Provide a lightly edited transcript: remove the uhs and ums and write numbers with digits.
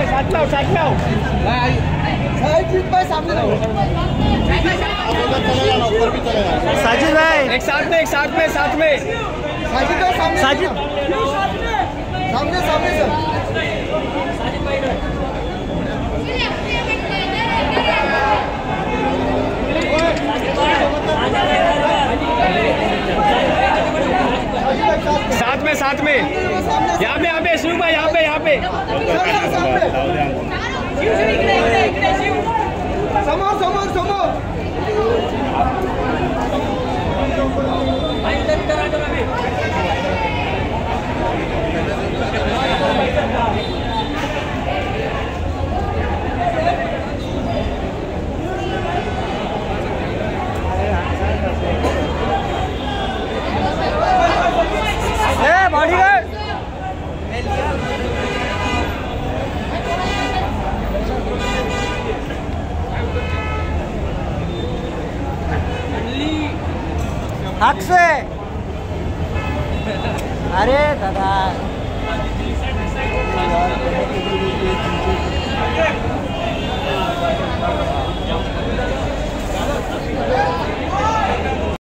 साथ में आओ सामने साजिद भाई एक साथ में साजिद भाई सामने साजिद सामने सर साथ में यहाँ पे शिव भाई यहाँ पे समोर बॉडीगार्ड हक से अरे दादा